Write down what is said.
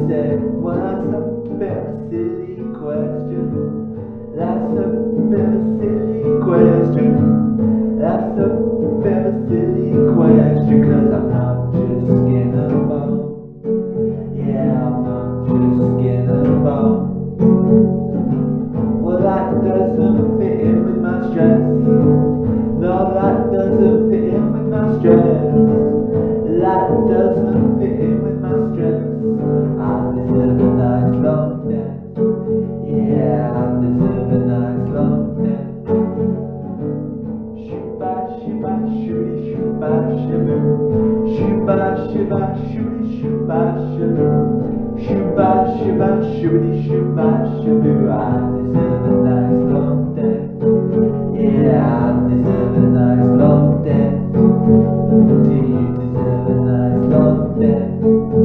said, well, that's a bit of a silly question. That's a bit of a silly question. That's a bit of a silly question, 'cause I'm not just skin and bone. Yeah, I'm not just skin and bone. Well, that doesn't fit in with my stress. No, that doesn't fit in with my stress. That doesn't fit in with my stress. I deserve a nice long death. Yeah, I deserve a nice long death. Shooba shooba shooty shooba shaboo. Shooba shooba shooty shooba shaboo. Shooba shooba shooty shooba shaboo. I deserve a nice long death. Yeah, I deserve a nice long death. Do you deserve a nice long death?